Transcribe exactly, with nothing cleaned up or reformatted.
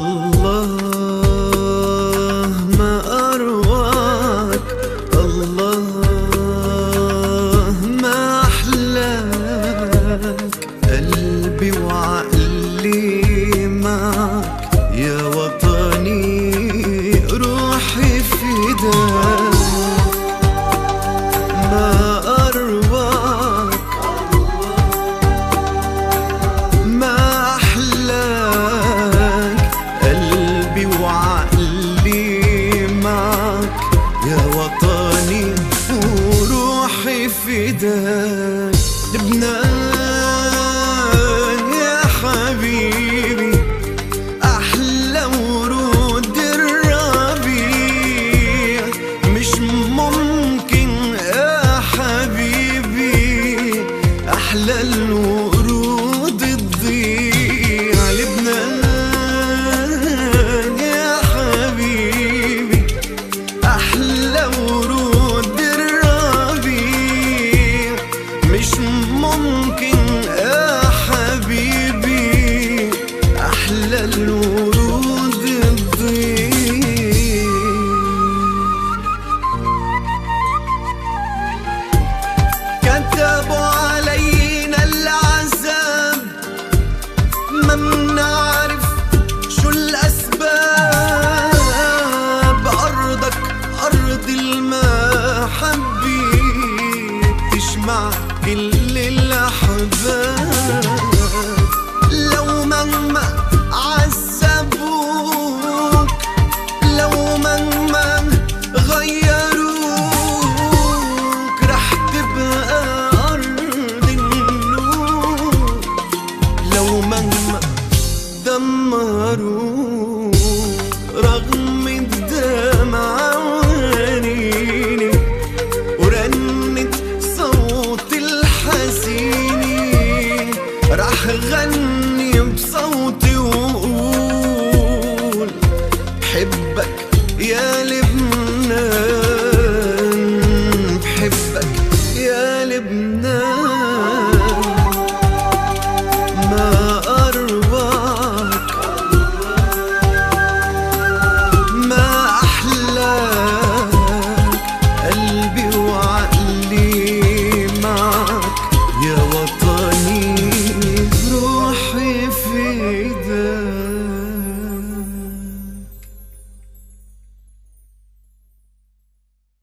الله ما أرواك، الله ما أحلاك، قلبي وعقلي معك يا وطني، روحي فداك. ما أرواك، ما أحلاك، قلبي وعقلي معك يا وطني، وروحي فداك. لبنان يا حبيبي أحلى ورود الربيع، مش ممكن يا حبيبي أحلى الورود تضيع. لبنان يا حبيبي أحلى ورود الربيع، مش ممكن يا حبيبي أحلى الورود تضيع. كتبوا علينا العذاب ما منعرف شو الأسباب، أرضك أرض المحبة تجمع كل الأحباب.